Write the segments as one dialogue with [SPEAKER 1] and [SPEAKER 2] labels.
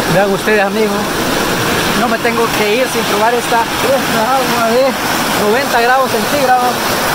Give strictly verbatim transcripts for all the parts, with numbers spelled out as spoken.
[SPEAKER 1] Vean ustedes, amigos, no me tengo que ir sin probar esta, esta agua de noventa grados centígrados.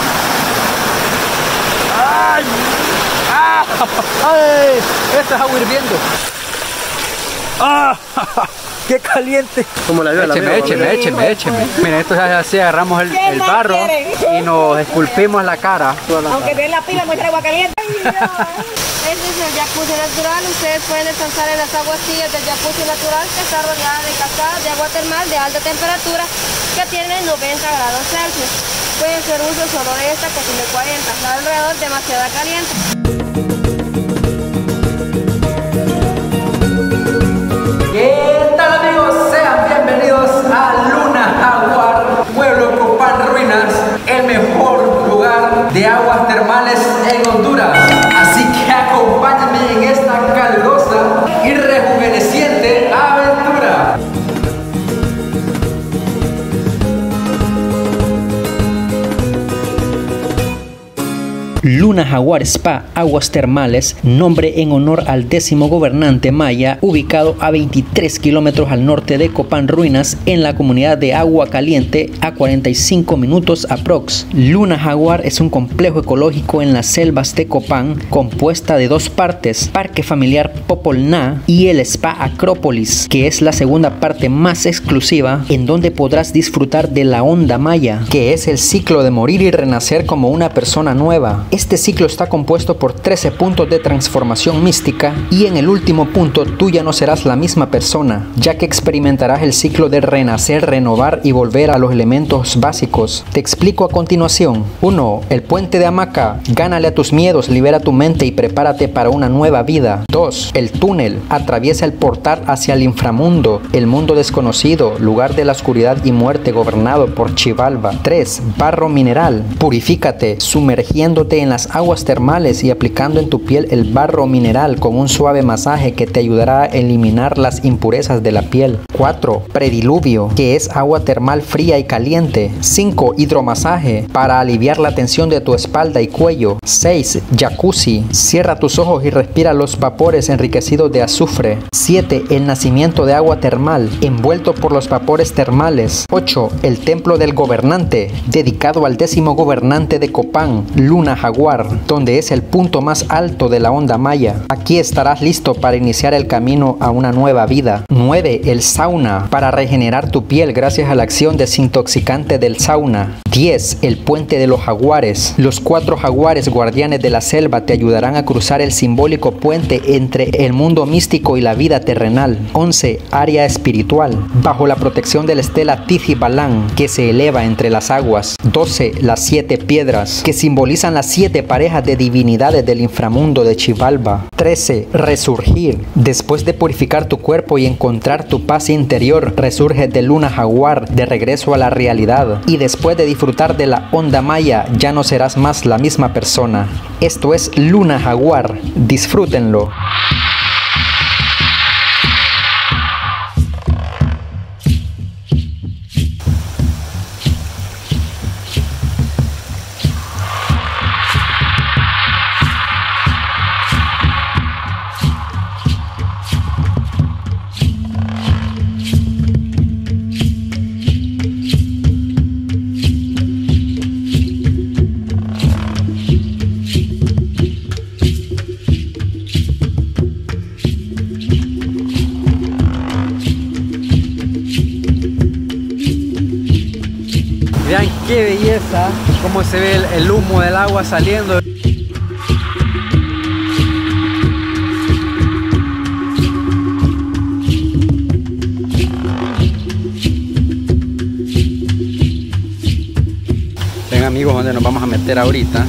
[SPEAKER 1] ¡Ay! ¡Ah! ¡Ay! Esta es agua hirviendo. ¡Ah! ¡Qué caliente!
[SPEAKER 2] Como la veo, la
[SPEAKER 1] écheme,
[SPEAKER 2] veo,
[SPEAKER 1] écheme, écheme, écheme. Miren, esto es así, agarramos el, el barro y nos esculpimos la cara.
[SPEAKER 3] Aunque ven la pila, muestra agua caliente. Este es el jacuzzi natural. Ustedes pueden descansar en las aguas tibias del jacuzzi natural, que está rodeada de cascadas de agua termal de alta temperatura que tienen noventa grados Celsius. Pueden hacer uso solo de esta, que son de cuarenta. Está alrededor demasiado caliente.
[SPEAKER 1] ¿Qué tal, amigos? Sean bienvenidos a Luna Jaguar, pueblo Copán Ruinas, el mejor lugar de aguas termales en Honduras. Así que acompáñenme en esta calurosa y rejuveneciente aventura.
[SPEAKER 4] Luna Jaguar Spa Aguas Termales, nombre en honor al décimo gobernante maya, ubicado a veintitrés kilómetros al norte de Copán Ruinas, en la comunidad de Agua Caliente, a cuarenta y cinco minutos aprox. Luna Jaguar es un complejo ecológico en las selvas de Copán, compuesta de dos partes: Parque Familiar Popolná y el Spa Acrópolis, que es la segunda parte más exclusiva, en donde podrás disfrutar de la onda maya, que es el ciclo de morir y renacer como una persona nueva. Este ciclo está compuesto por trece puntos de transformación mística, y en el último punto tú ya no serás la misma persona, ya que experimentarás el ciclo de renacer, renovar y volver a los elementos básicos. Te explico a continuación. uno. El puente de hamaca. Gánale a tus miedos, libera tu mente y prepárate para una nueva vida. dos. El túnel. Atraviesa el portal hacia el inframundo, el mundo desconocido, lugar de la oscuridad y muerte gobernado por Xibalba. tres. Barro mineral. Purifícate, sumergiéndote en las aguas termales y aplicando en tu piel el barro mineral con un suave masaje que te ayudará a eliminar las impurezas de la piel. cuatro. Prediluvio, que es agua termal fría y caliente. cinco. Hidromasaje, para aliviar la tensión de tu espalda y cuello. seis. Jacuzzi, cierra tus ojos y respira los vapores enriquecidos de azufre. siete. El nacimiento de agua termal, envuelto por los vapores termales. ocho. El templo del gobernante, dedicado al décimo gobernante de Copán, Luna Jaguar, donde es el punto más alto de la onda maya. Aquí estarás listo para iniciar el camino a una nueva vida. nueve. El sauna, para regenerar tu piel gracias a la acción desintoxicante del sauna. diez. El puente de los jaguares. Los cuatro jaguares guardianes de la selva te ayudarán a cruzar el simbólico puente entre el mundo místico y la vida terrenal. once. Área espiritual, bajo la protección de la estela Tiji Balán, que se eleva entre las aguas. doce. Las siete piedras, que simbolizan las siete parejas de divinidades del inframundo de Xibalba. trece. Resurgir. Después de purificar tu cuerpo y encontrar tu paz interior, resurge de Luna Jaguar de regreso a la realidad, y después de disfrutar de la onda maya ya no serás más la misma persona. Esto es Luna Jaguar. Disfrútenlo.
[SPEAKER 1] Vean qué belleza, cómo se ve el, el humo del agua saliendo. Ven, amigos, donde nos vamos a meter ahorita.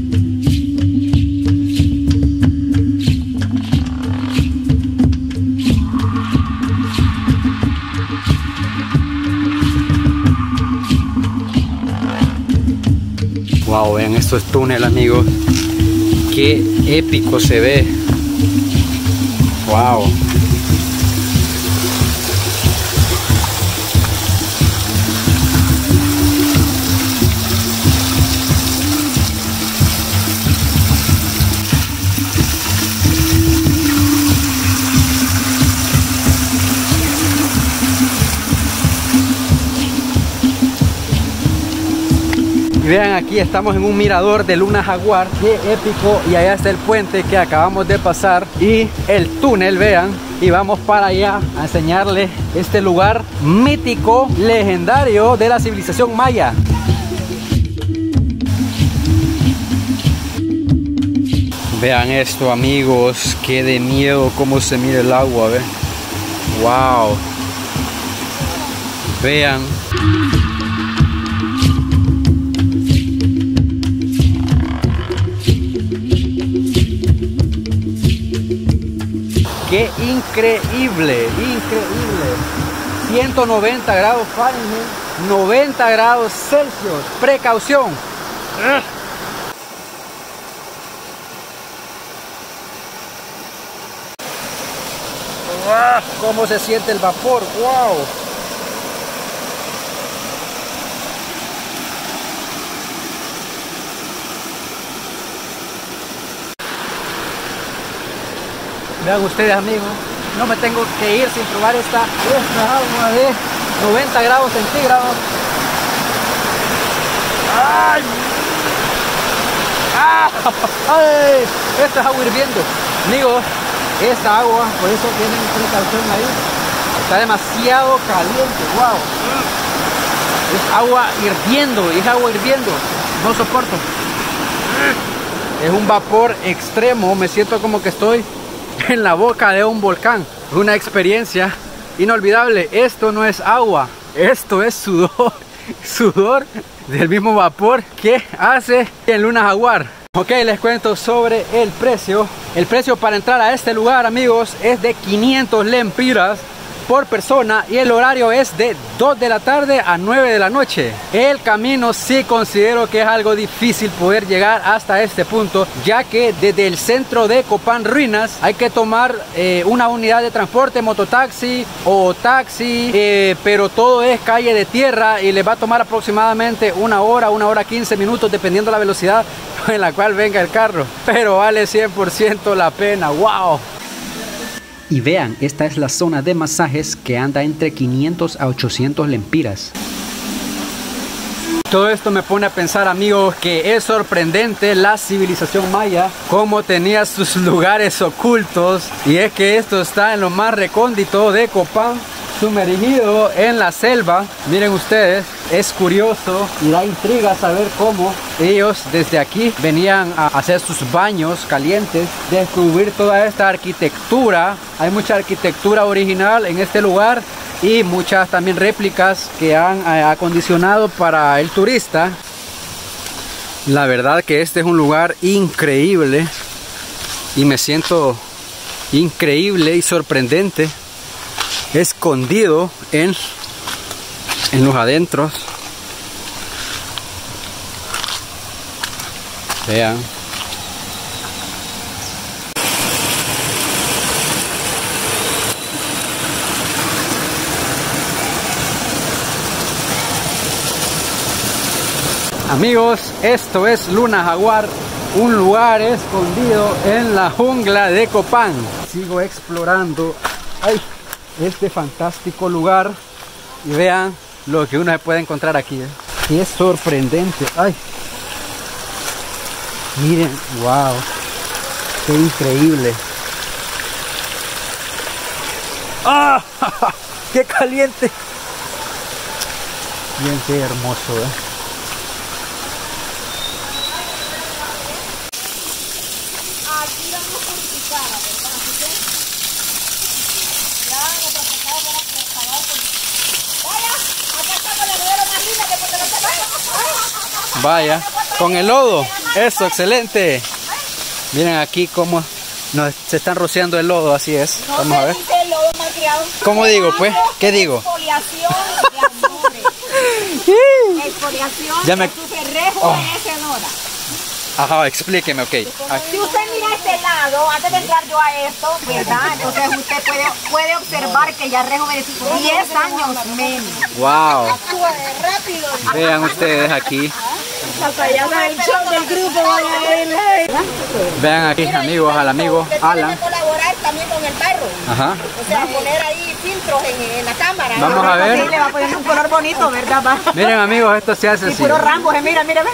[SPEAKER 1] Wow, vean estos túneles, amigos. Qué épico se ve. Wow. Y vean, aquí estamos en un mirador de Luna Jaguar. Qué épico. Y allá está el puente que acabamos de pasar y el túnel, vean. Y vamos para allá a enseñarles este lugar mítico, legendario de la civilización maya. Vean esto, amigos, qué de miedo cómo se mira el agua, ¿ve? Wow. Vean. Qué increíble, increíble. ciento noventa grados Fahrenheit, noventa grados Celsius. Precaución. ¿Cómo se siente el vapor? ¡Wow! Vean ustedes, amigos, no me tengo que ir sin probar esta, esta agua de noventa grados centígrados. ¡Ay! ¡Ah! ¡Ay! Esta es agua hirviendo. Amigos, esta agua, por eso tienen precaución ahí, está demasiado caliente. ¡Wow! Es agua hirviendo, es agua hirviendo. No soporto. Es un vapor extremo, me siento como que estoy en la boca de un volcán. Una experiencia inolvidable. Esto no es agua, esto es sudor. Sudor del mismo vapor que hace en Luna Jaguar. Ok, les cuento sobre el precio. El precio para entrar a este lugar, amigos, es de quinientos lempiras por persona y el horario es de dos de la tarde a nueve de la noche. El camino sí considero que es algo difícil poder llegar hasta este punto, ya que desde el centro de Copán Ruinas hay que tomar eh, una unidad de transporte, mototaxi o taxi, eh, pero todo es calle de tierra y les va a tomar aproximadamente una hora, una hora quince minutos dependiendo la velocidad en la cual venga el carro, pero vale cien por ciento la pena. ¡Wow!
[SPEAKER 4] Y vean, esta es la zona de masajes que anda entre quinientos a ochocientos lempiras.
[SPEAKER 1] Todo esto me pone a pensar, amigos, que es sorprendente la civilización maya, cómo tenía sus lugares ocultos, y es que esto está en lo más recóndito de Copán, sumergido en la selva. Miren ustedes, es curioso y da intriga saber cómo ellos desde aquí venían a hacer sus baños calientes, descubrir toda esta arquitectura. Hay mucha arquitectura original en este lugar y muchas también réplicas que han eh, acondicionado para el turista. La verdad que este es un lugar increíble y me siento increíble y sorprendente, escondido en, en los adentros. Vean. Amigos, esto es Luna Jaguar, un lugar escondido en la jungla de Copán. Sigo explorando ay, este fantástico lugar y vean lo que uno se puede encontrar aquí. ¿eh? Y es sorprendente. Ay, miren, wow, qué increíble. ¡Ah! ¡Qué caliente! Bien, qué hermoso, ¿eh?
[SPEAKER 3] Aquí vamos a purificar, ¿verdad? Así que ya nuestro pescado para pescador. Vaya, acá estamos la nevera más linda que porque no se vaya.
[SPEAKER 1] Vaya, con el lodo. Eso, excelente. Miren aquí cómo nos, se están rociando el lodo, así es.
[SPEAKER 3] No
[SPEAKER 1] Vamos a ver.
[SPEAKER 3] dice el lodo malcriado.
[SPEAKER 1] ¿Cómo digo, pues? ¿Qué digo?
[SPEAKER 3] Exfoliación de azufre. Exfoliación
[SPEAKER 1] Ya me-
[SPEAKER 3] de azufre rejuvenecedora.
[SPEAKER 1] Ajá, explíqueme, ok. Ah,
[SPEAKER 3] Si usted mira este lado, antes de entrar yo a esto, ¿verdad? Entonces usted puede, puede observar que ya rejuveneció diez años menos.
[SPEAKER 1] wow.
[SPEAKER 3] Rápido.
[SPEAKER 1] Vean ustedes aquí.
[SPEAKER 3] Hasta ya da el show del grupo, vaya a ver.
[SPEAKER 1] Vean aquí, amigos, al amigo
[SPEAKER 3] Usted tiene
[SPEAKER 1] Alan.
[SPEAKER 3] que colaborar también con el perro.
[SPEAKER 1] Ajá.
[SPEAKER 3] O sea, poner ahí filtro. filtros en, en la cámara.
[SPEAKER 1] Vamos a ver.
[SPEAKER 3] Sí, le va a poner un color bonito, ¿verdad? Va?
[SPEAKER 1] Miren amigos, esto se hace
[SPEAKER 3] y
[SPEAKER 1] así.
[SPEAKER 3] puro Rambo, eh, mira, mira, ven.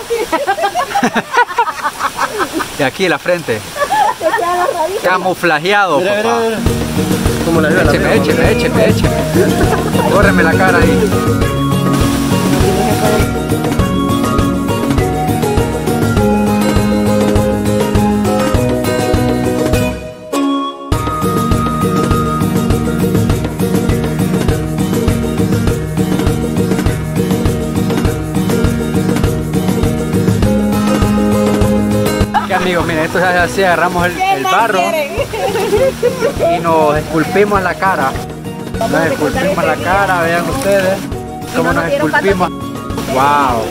[SPEAKER 1] Y aquí la frente. Camuflajeado,
[SPEAKER 2] Mira,
[SPEAKER 1] papá.
[SPEAKER 2] mira, mira. Como la veo, la
[SPEAKER 1] Écheme,
[SPEAKER 2] veo.
[SPEAKER 1] écheme, écheme, écheme. Córreme la cara ahí. Amigos, miren, esto se hace así, agarramos el, el barro y nos esculpimos la cara. Nos esculpimos la cara, vean ustedes cómo nos esculpimos. Wow.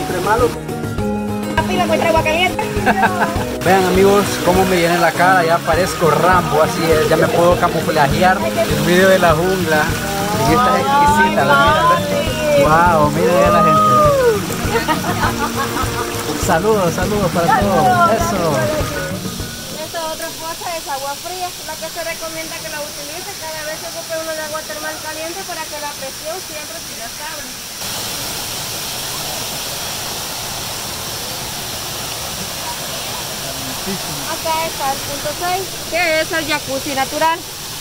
[SPEAKER 1] Vean amigos cómo me viene la cara, ya parezco Rambo, así es, ya me puedo camuflajear en medio de la jungla. Y esta es exquisita, la miren. Wow, miren a la gente. Saludos, saludos para todos. Eso.
[SPEAKER 3] Esta otra cosa es agua fría, la que se recomienda que la utilice cada vez que ocupe uno de agua termal caliente para que la presión siempre siga estable. Acá está el punto seis, que es el jacuzzi natural.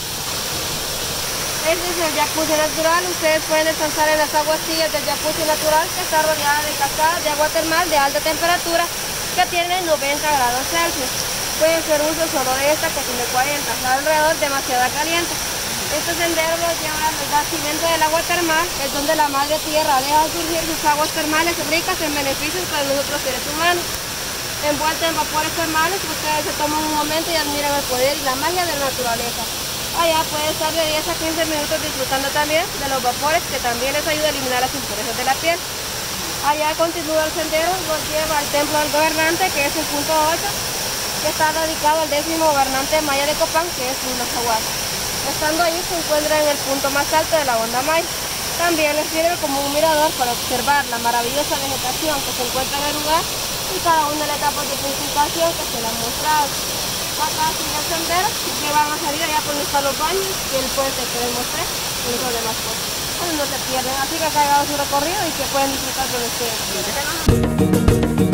[SPEAKER 3] Este es el jacuzzi natural, ustedes pueden descansar en las aguas tibias del jacuzzi natural, que está rodeada de cascadas de agua termal de alta temperatura que tienen noventa grados Celsius. Pueden hacer uso solo de esta que tiene cuarenta, está alrededor demasiado caliente. Este sendero los lleva al nacimiento del agua termal, que es donde la madre tierra deja surgir sus aguas termales ricas en beneficios para nosotros seres humanos. Envuelta en vapores termales, ustedes se toman un momento y admiran el poder y la magia de la naturaleza. Allá puede estar de diez a quince minutos disfrutando también de los vapores, que también les ayuda a eliminar las impurezas de la piel. Allá continúa el sendero, nos lleva al templo del gobernante, que es el punto ocho, que está dedicado al décimo gobernante maya de Copán, que es Luna Jaguar. Estando allí se encuentra en el punto más alto de la onda maya. También les sirve como un mirador para observar la maravillosa vegetación que se encuentra en el lugar y cada una de las etapas de purificación que se le han mostrado. Acá sigue el sendero que van a salir allá por donde están los baños y el puente que les mostré y las demás cosas. Bueno, no se pierden, así que acá hagan su recorrido y que pueden disfrutar con ustedes.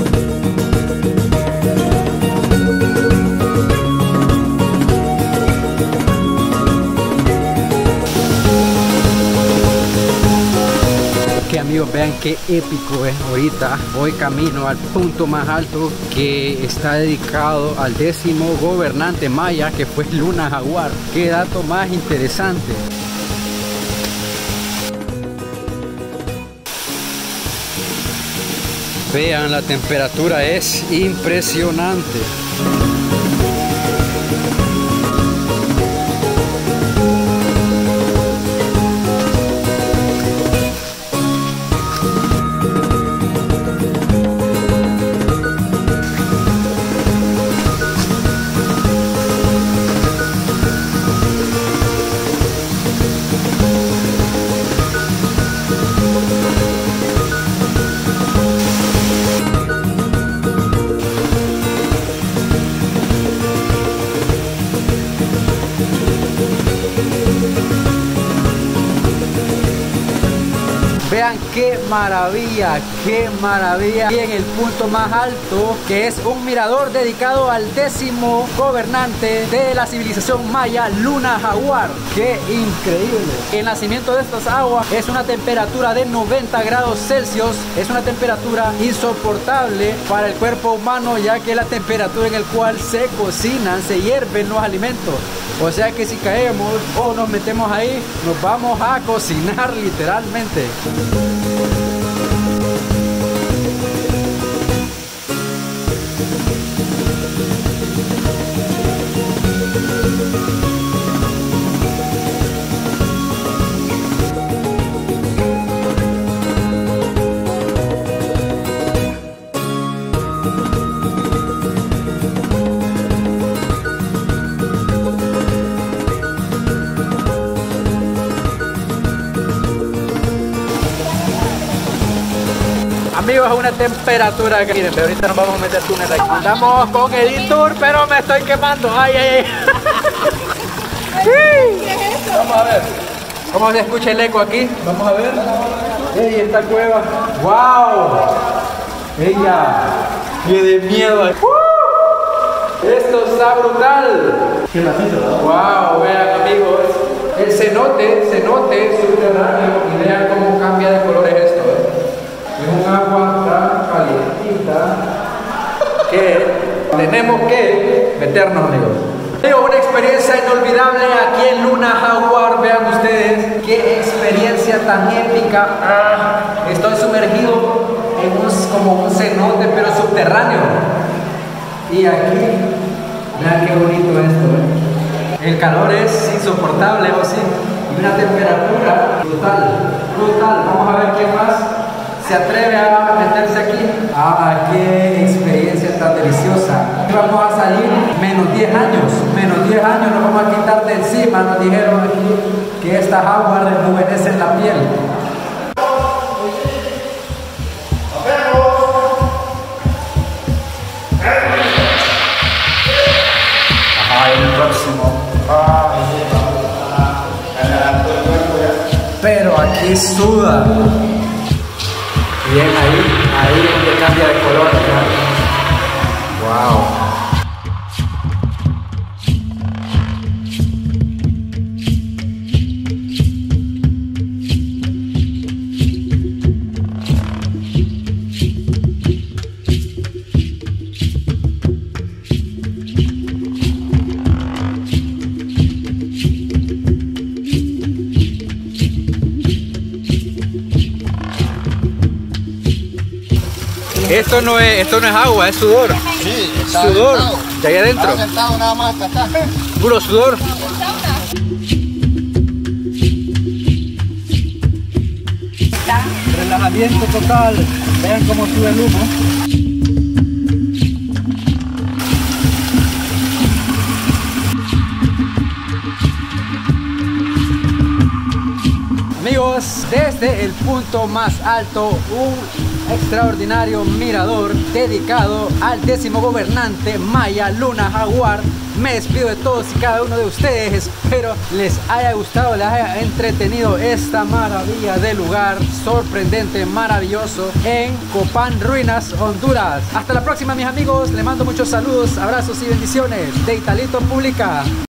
[SPEAKER 1] Que amigos, vean qué épico es ahorita. Voy camino al punto más alto que está dedicado al décimo gobernante maya, que fue Luna Jaguar. Qué dato más interesante. Vean, la temperatura es impresionante. Vean qué maravilla, qué maravilla. Y en el punto más alto, que es un mirador dedicado al décimo gobernante de la civilización maya, Luna Jaguar. Qué increíble. El nacimiento de estas aguas es una temperatura de noventa grados Celsius. Es una temperatura insoportable para el cuerpo humano, ya que es la temperatura en la cual se cocinan, se hierven los alimentos. O sea que si caemos o nos metemos ahí, nos vamos a cocinar literalmente. Amigos, a una temperatura que miren, ahorita nos vamos a meter túnel aquí. Andamos con Edit Tour, pero me estoy quemando. Ay, ay, ay. Sí.
[SPEAKER 2] Vamos a ver.
[SPEAKER 1] ¿Cómo se escucha el eco aquí? Vamos a ver. ¡Ey, esta cueva! ¡Wow! ¡Ella! ¡Qué de miedo! ¡Uh! ¡Esto está brutal!
[SPEAKER 2] Qué macizo, ¿no?
[SPEAKER 1] ¡Wow! Vean, amigos. El cenote, cenote subterráneo. Y vean cómo cambia de colores esto. ¿eh? Es un agua tan calientita que tenemos que meternos, amigos. Una experiencia inolvidable aquí en Luna Jaguar. Vean ustedes qué experiencia tan épica. Ah, estoy sumergido en un, como un cenote pero subterráneo. Y aquí, vean qué bonito esto. ¿eh? El calor es insoportable, ¿o sí? Y una temperatura brutal, brutal. Vamos a ver quién más se atreve a meterse aquí. Ah, qué experiencia tan deliciosa. Vamos a salir menos diez años, menos diez años nos vamos a quitar de encima. Nos dijeron aquí que estas aguas rejuvenecen la piel. Ajá, en el próximo. Ah. Pero aquí suda. Bien, ahí, ahí donde cambia de color, ¿no? Wow. Esto no es, esto no es agua, es sudor.
[SPEAKER 5] Sí,
[SPEAKER 1] sudor sentado. De ahí adentro.
[SPEAKER 5] Estaba sentado nada más hasta acá.
[SPEAKER 1] Puro sudor. Relajamiento total. Vean cómo sube el humo. Amigos, desde el punto más alto, un extraordinario mirador dedicado al décimo gobernante maya Luna Jaguar. Me despido de todos y cada uno de ustedes. Espero les haya gustado, les haya entretenido esta maravilla de lugar sorprendente, maravilloso en Copán Ruinas, Honduras. Hasta la próxima, mis amigos. Les mando muchos saludos, abrazos y bendiciones de Italito Publica.